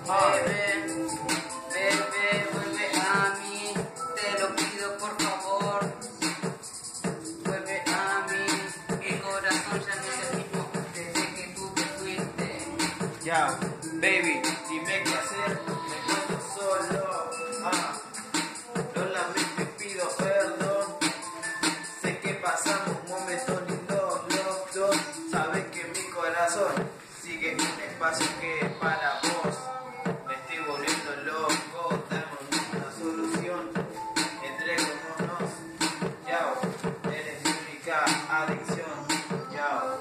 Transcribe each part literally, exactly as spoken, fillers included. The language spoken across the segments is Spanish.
Bebé, bebé, vuelve a mí, te lo pido por favor. Vuelve a mí, mi corazón ya no es el mismo desde que tú te fuiste. Ya, baby, dime qué hacer, me encuentro solo. Ah, lo lamento y pido perdón. Sé que pasamos momentos lindos los dos. Sabes que mi corazón sigue un espacio que es para vos. Me estoy volviendo loco, dame una solución. Entreguémonos, yao, eres mi única adicción, yao.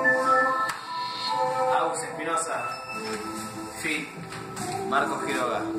Agus Espinosa, Fit, Marcos Quiroga.